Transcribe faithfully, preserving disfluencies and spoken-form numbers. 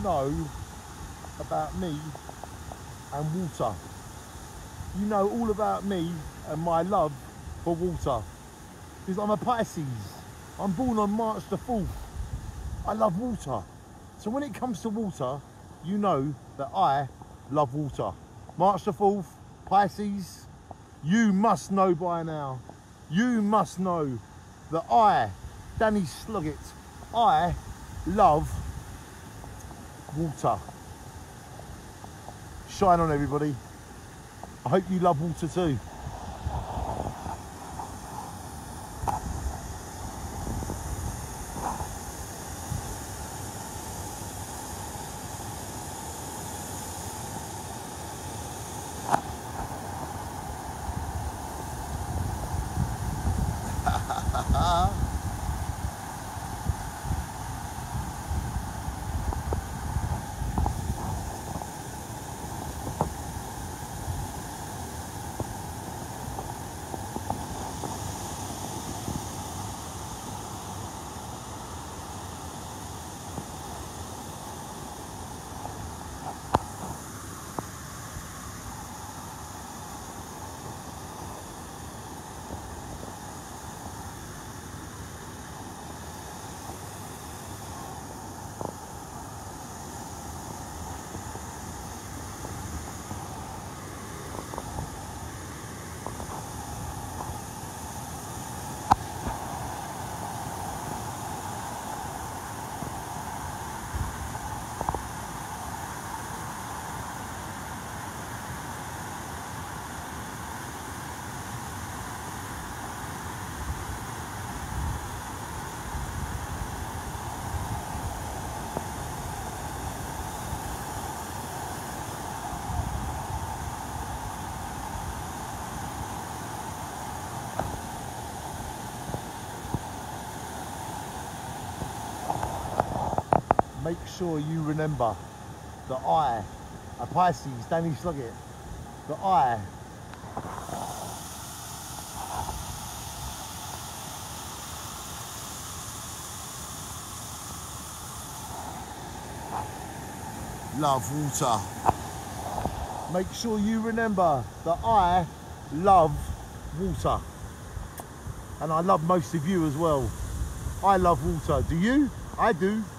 know about me and water. You know all about me and my love for water. Because I'm a Pisces. I'm born on March the fourth. I love water. So when it comes to water, you know that I love water. March the fourth, Pisces, you must know by now. You must know that I, Danny Sloggett, I love water. Shine on, everybody. I hope you love water too. Make sure you remember that I, a Pisces, Danny Sloggett, that I love water. Make sure you remember that I love water. And I love most of you as well. I love water. Do you? I do.